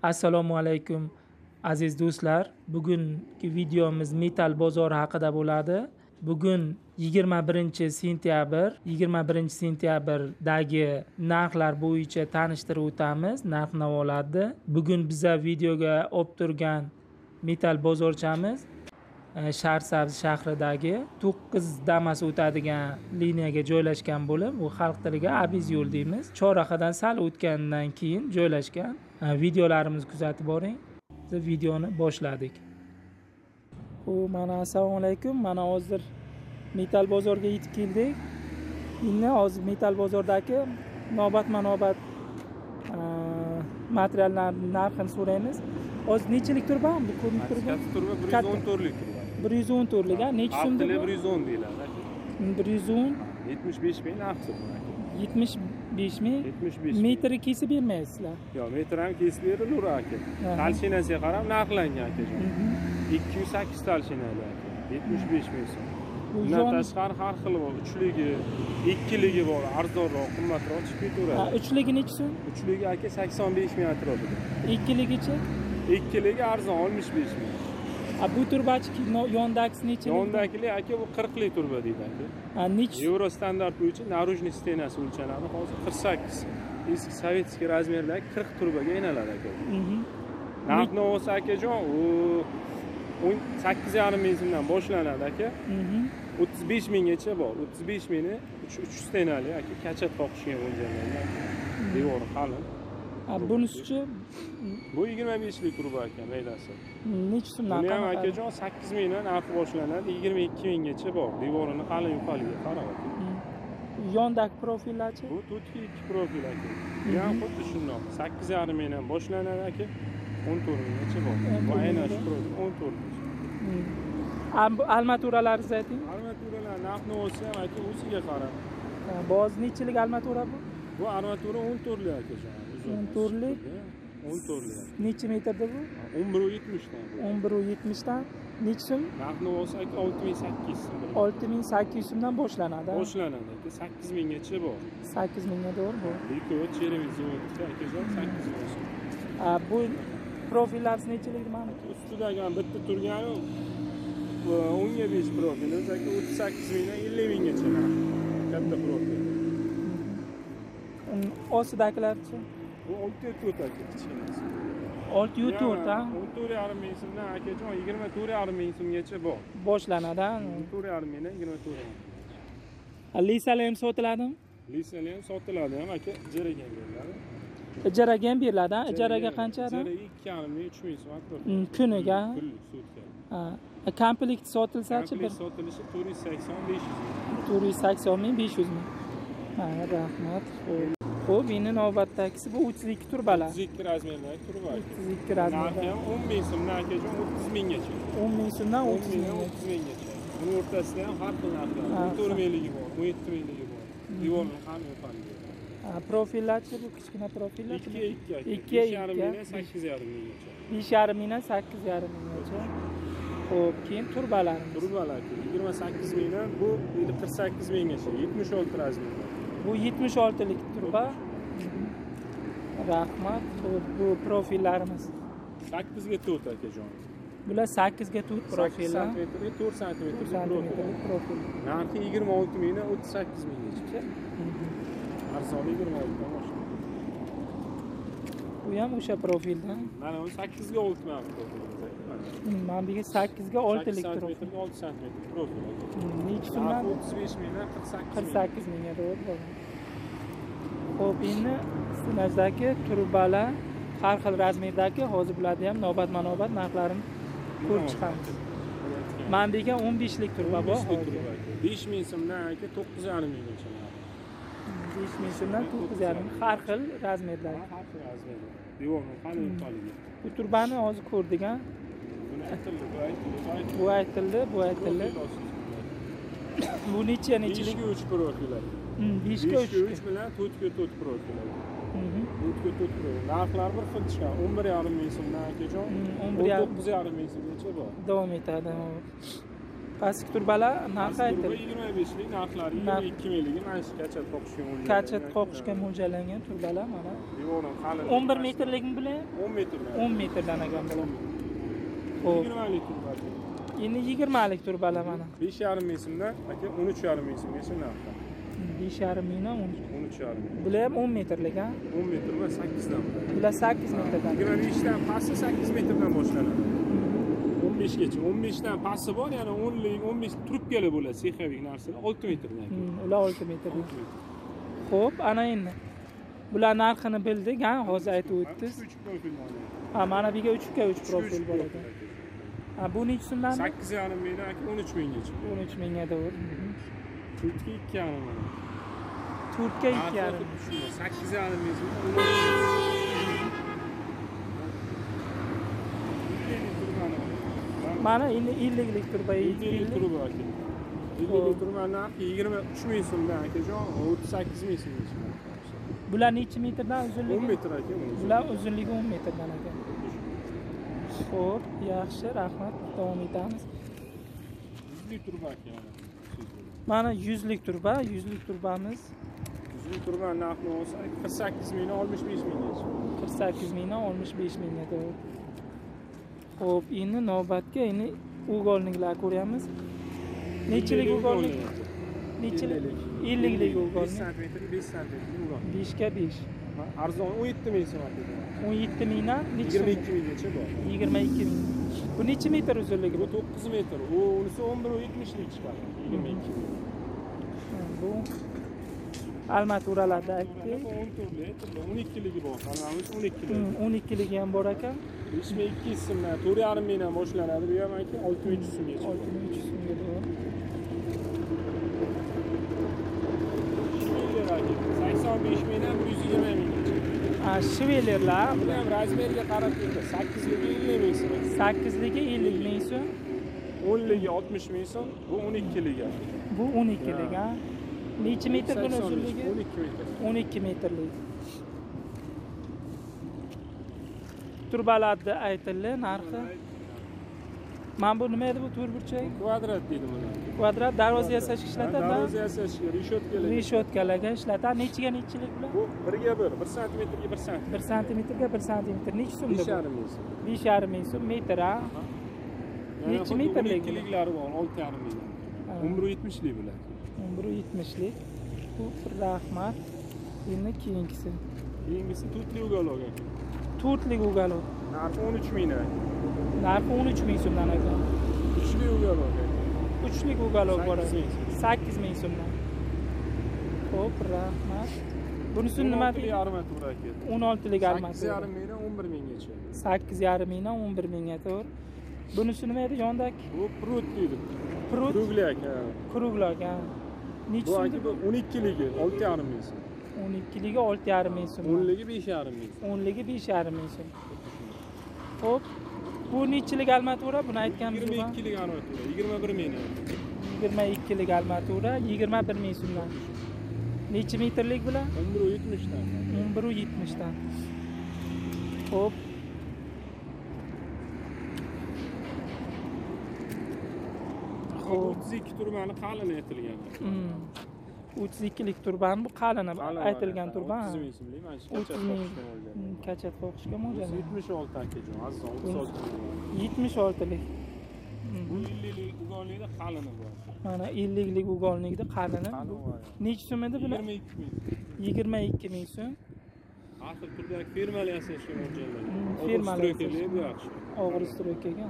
Assalomu alaykum aziz do'stlar. Bugungi videomiz metal bozori haqida bo'ladi. Bugun 21-sentyabrdagi narxlar bo'yicha tanishtirib o'tamiz, narx-navolarni. Bugun biza videoga olib turgan metal bozorchamiz Sharsabz shahridagi 9 Damas o'tadigan liniyaga joylashgan bo'lib, u xalq tiliga Abiz yo'l deymiz. Chorrahadan sal o'tgandan keyin joylashgan. Videolarimizni kuzatib boring. Biz videoni boshladik. Mana assalomu alaykum. Mana hozir metal bozorga yetib keldik. Endi hozir metal bozordagi navbatma-navbat materiallar narxini so'raymiz. Hozir nechilik turba? Bu ko'rinib turgan. Turba 114 lik turba. 114 lik, necha so'mda? 110 deyiladi. 110 75 ming narxi bu. 75 ming. 75 metri kesib bermaysizlar. Yo'q, metr ham kesib beriladi aka. Talshinasiga qarab narxlangan akajon. 208 talshinali aka. 75 ming so'm. Bundan tashqari har xil bor. 3ligi, 2ligi bor, arzonroq, qimmatroq chiqib ketaveradi. 3ligi necha so'm? 3ligi aka 85 ming atrofida. 2ligichi? 2ligi arzon 65 ming. Bu turbachi yondagisi nechilik? Yondagili aka bu 40 lik turba deydi aka. Necha? Euro standart bo'yicha наружный stenasi o'lchanadi. Hozir 48. Eski sovetskiy razmerdagi 40 turbaga aylanadi aka. Narx-navosi akajon, u 18,5 ming so'mdan boshlanadi aka. 35 minggacha bor. 35 mingni 3 stenali aka, kachat qoqishga mo'ljallangan. Devori qalin. Bunisi-chi? Bu 25 lik turba aka, maydasi. Necha so'mdan? Buni ham akajon 8 mingdan narxi boshlanadi, 22 minggacha bor. Devorini qalin yuqoriga qarab aka. Yondagi profillarchi? Bu 2 profil aka. Bu ham xuddi shundoq. 8,5 mingdan boshlanadi aka. 14 minggacha bor. Bu aynan shu profil 14 ming. Armaturalarni ayting. Armaturalar narx-navosi ham aka o'ziga qarab. Boz nechilik armatura bu? Bu armatura 14 lik akajon. 14 lik. 14 lik. Necha metrda bu? 11.70 dan. 11.70 dan. Necha so'm? Narx-navosi aka 6800 so'm. 6800 so'mdan boshlanadi. Boshlanadi aka, 8 minggacha bor. 8 mingga to'g'ri bu. Biko'ch cheremiz akajon 8 ming so'm. Bu profillar nechilik mana? Ustidagi bitta turgani 10 ga 5 profil, aka 38 mingdan 50 minggacha katta profil. Ostidagilarchi? Bu 6.4 aka kichkinasi. 6.4 ha? 14,5 ming so'mdan akajon 24,5 ming so'mgacha bor. Boshlanadi. 14,5 mingdan 24,5. Lisalar ham sotiladimi? Lisalar ham sotiladi ham aka, ijaraga beriladi. Ijaraga ham beriladi, ha? Ijaraga qanchadan? Ijaraga 2,5 ming, 3 ming so'm atrofida. Kuniga? Kunlik sutka. Komplekt sotilsa-chi? Komplekt sotilishi 480-500 ming. 480 ming, 500 ming. Rahmat. Xo'p, endi navbatdagisi bu 32 turbalar. 32 razmerdagi turba. 32 razmerdagi. Narxi ham 10 ming so'mdan akajon 30 minggacha. 10 ming so'mdan 30 minggacha. Buni o'rtasida ham har xil narxlar. 14 mingligi bor, 17 mingligi bor. Devorni ham yo'qoladi. Profillarchi bu kichkina profillar? 2,5 mingdan 8,5 minggacha. 5,5 mingdan 8,5 minggacha. Xo'p, keyin turbalarimiz. Turbalar 28 mingdan bu 48 minggacha, 76 razmer. Bu 76 lik turba. Rahmat. Bu profillarimiz. 8 ga 4 akajon. Bular 8 ga 4 profillar. 8 sm, 4 sm profil. Narxi 26 mingdan 38 minggacha. Arzoni 26 dan boshlanadi. Bu ham o'sha profildan. Mana bu 8 ga 6 ming profil. Mana bu 8 ga 6 lik turba. 6 sm profil. Necha so'mdan? 35 mingdan 48 mingga to'g'ri. Xo'p, endi stinajdagi turbalar har xil razmerdagi, hozir bularni ham navbatma-navbat narxlarini ko'rib chiqamiz. Mana bu 15 lik turba bor. 5 ming so'mdan aka 9,5 minggacha. 5 ming so'mdan 9,5 ming har xil razmerdagi. Har xil razmerda. Devorni qalin yuqoriga. Bu turbani hozir ko'rdik, ha? Buni aytildi, bu aytildi. Bu nechilik? 5 profil. 5 ga 3 bilan 4 ga 4 profil. 4 ga 4 profil. Narxlar bir xil chiqadi. 11,5 ming so'mdan akajon. 9,5 ming so'mgacha bor. Davom etadi. Pastki turbalar narxi aytildi. 25 lik narxlari 22 minglik mana shu kachat qoqishga mo'ljallangan. Kachat qoqishga mo'ljallangan turbalar mana. Devorim qalin. 11 metrlikmi bular? 10 metrdan. 10 metrdan ekan bular. 20 lik turba. Endi 20 lik turbalar mana. 5,5 ming so'mdan aka 13,5 ming so'mga shu narxda. 5,5 mingdan 13,5 ming. Bular ham 10 metrlik ha? 10 metr va 8 dan. Bular 8 metrdan. 25 dan pasti 8 metrdan boshlanadi. 15 gacha. 15 dan pasti bor, ya'ni 10 lik, 15 trubkali bo'ladi, sexavik narsalar 6 metrdan. Ular 6 metrlik. Xo'p, ana endi. Bular narxini bildik, ha, hozir aytib o'tdingiz. 3 profil bor. Ha, mana bu yerga 3 profil bor ekan. Ha, bu necha so'mdan? 8,5 mingdan aka 13 minggacha. 13 mingga to'g'ri. Turtga 2,5 ming. Turtga 2,5. 8,5 ming so'm. Mana endi 50 lik turba 50 turba aka. 50 turba narxi 23 ming so'mdan akajon, 38 ming so'mgacha. Bular necha metrdan uzunligi? 10 metr aka. Bular uzunligi 10 metrdan ekan. Xo'p, yaxshi, rahmat. Davom etamiz. 100 lik turba aka. Mana 100 lik turba, 100 lik turbamiz. 100 lik turba narxi olsa 48 mingdan 65 minggacha. 48 mingdan 65 mingga to'g'ri. Xo'p, endi navbatga endi uyg'onliklar ko'ryapmiz. Nechilik uyg'onlik? Nechilik? 50 lik uyg'onlik. 5 sm, 5 sm uyg'on. 5 ga 5. Arzon 17 ming so'm aka. 17 mingdan necha? 22 minggacha bor. 22 ming. Bu necha metr uzunligi? Bu 9 metr. U unisi 11,70 lik chiqadi. 22 ming. Bu armaturalarda aytdik. 10 turli, 12 ligi bor. Hammamiz 12 lik. 12 ligi ham bor ekan. 52 so'mdan 4,5 mingdan boshlanadi. Bu ham aka 6300 so'mgacha. 6300 so'mga to'g'ri. 85 mingdan 120 minggacha. Ha, shvelerlar. Bu ham razmeriga qarab turadi. 8 ligi 50 ming so'm. 8 ligi 50 ming so'm. 10 ligi 60 ming so'm. Bu 12 ligi. Bu 12 lig ha. Necha metr buni uzunligi? 12 metr. 12 metrlik. Turbalarni aytildi narxi. Mana bu nima edi bu to'rtburchak? Kvadrat deydi buni. Kvadrat darvoza yasashga ishlatadi. Darvoza yasashga, reshotkalarga. Reshotkalarga ishlatadi. Nechiga nechilik bular? Bu 1 ga 1 santimetrga 1 santimetr. 1 santimetrga 1 santimetr. Necha so'mda bu? 5,5 ming so'm. 5,5 ming so'm metr ha. Necha metrlik? 12 liklari bor, 6,5 ming. 11,70 lik bular. 11,70 lik. Bu rahmat. Endi keyingisi. Keyingisi to'rtli ugalok aka. To'rtlik ugalok. Narxi 13 mingdan. Narxi 13 ming so'mdan ekan. Uchli ugalok aka. Uchlik ugalok bor. 8 ming so'mdan. Xo'p, rahmat. Bunisi nima deydi? Armatura aka. 16 lik armatura. 8,5 mingdan 11 minggacha. 8,5 mingdan 11 mingga to'g'ri. Bunisi nima edi yondagi? Bu prut deydi. Prut. Kruglak. Kruglak ha. Necha Bu so'm? aka 12 ligi 6,5 ming so'm. 12 ligi 6,5 ming so'm. 10 ligi 5,5 ming. 10 ligi 5,5 ming so'm. Xo'p. Bu nechilik armatura? Buni aytganmiz. 22 lik armatura 21 ming. 22 lik armatura 21 ming so'mdan. Necha metrlik bular? 11,70 dan. 11,70 dan. Xo'p. Xo'p, 32 turbani qalin aytilgan. 32 lik turban bu qalin aytilgan turban. 30 ming so'mlik mana shu 30 ming. Kachat qoqishga mo'ljal. 76 akajon, aziz 36. 76 lik. Bu 50 lik ugonlikda qalini bor. Mana 50 lik ugonlikda qalini. Necha so'm edi bular? 22 ming. 22 ming so'm. Axir turdagi fermali yasashga mo'ljallangan. Fermali yasash bu yaxshi. Og'ir stroykaga.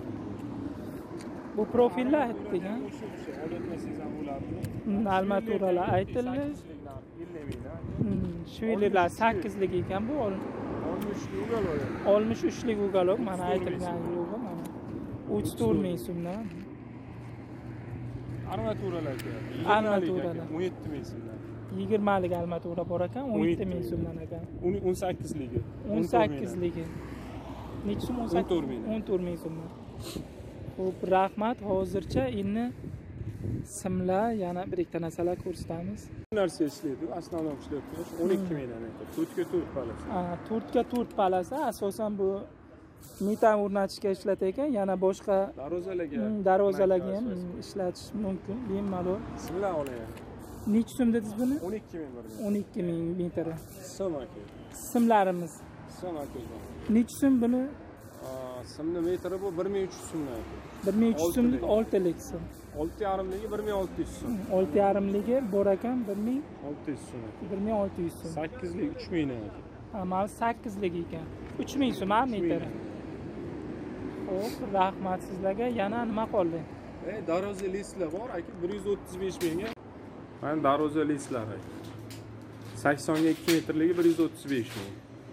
Bu profillar aytdik ha. Odatmasangiz ham bo'ladi. Armaturalar aytildi. 50 mingdan. Shvelerlar 8 lik ekan bu. 63 lik ugalok. 63 lik ugalok mana aytilgan yo'g'i mana. 34 ming so'mdan. Armaturalarga. Armaturalar 17 ming so'mdan. 20 lik armatura bor ekan, 17 ming so'mdan ekan. 18 ligi. 18 ligi. Necha so'm 14 ming. 14 ming so'mdan. Xo'p, rahmat. Hozircha endi simlar yana bir ikkita narsalar ko'rsatamiz. Narsa ishlaydi, asnonom ishlaydi. 12 mingdan aytadi. 4 ga 4 palasa. Ha, 4 ga 4 palasa asosan bu metal o'rnatishga ishlatayotgan, yana boshqa darvozalarga ham ishlatish mumkin, bemalol. Bismillah oling. Necha so'm dedingiz buni? 12.000 metr. So'm aka. Simlarimiz. So'm aka. Necha so'm buni? Simni metri bu 1300 so'mdan aka. 1300 so'mlik 6 lik sim. 6,5 ligi 1600 so'm. 6,5 ligi bor ekan 1600 so'm. 1600 so'm. 8 lik 3000 aka. Mana 8 lik ekan. 3000 so'm metr. Xo'p, rahmat sizlarga. Yana nima qoldi? Darvoza listlar bor aka, 135 mingga. Mana darvoza listlar aka. 80 ga 2 metrligi 135 ming.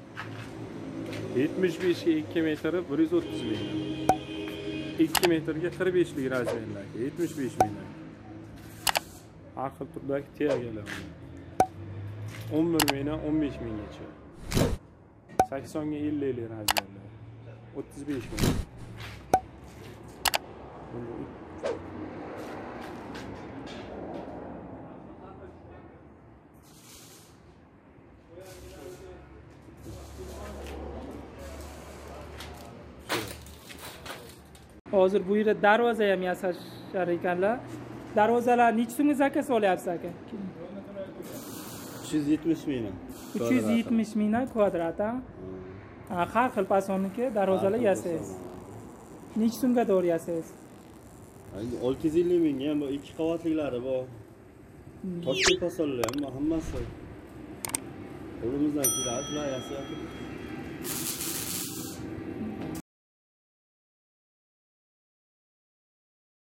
75 ga 2 metri 130 ming. 2 metrga 45 lik razmerlar aka, 75 ming. Har xil turdagi teyagalar. 11 mingdan 15 minggacha. 80 ga 50 lik razmerlar. 35 ming. Hozir bu yerda darvoza ham yasashar ekanlar. Darvozalar necha so'mga zakaz olyapsiz aka? 370 mingdan. 370 mingdan kvadrat, ha? Har xil fasonniki darvozalar yasaysiz. Necha so'mga to'g'ri yasaysiz? 650 mingga ham bu 2 qavatliklari bor. Toshkent fasonlari ham hammasi. Qo'limizdan keladi, ular yasayapti.